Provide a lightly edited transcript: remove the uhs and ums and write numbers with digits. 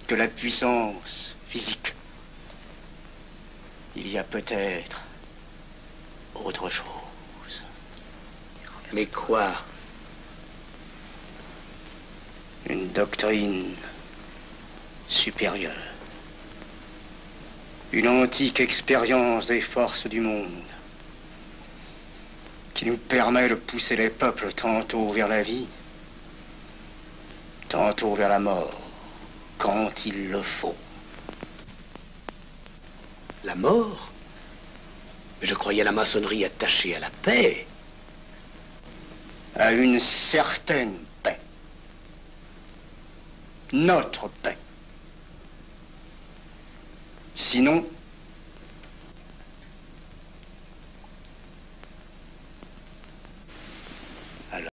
que la puissance physique. Il y a peut-être autre chose. Mais quoi? Une doctrine supérieure. Une antique expérience des forces du monde qui nous permet de pousser les peuples tantôt vers la vie, tantôt vers la mort, quand il le faut. La mort? Je croyais la maçonnerie attachée à la paix. À une certaine paix. Notre paix. Sinon,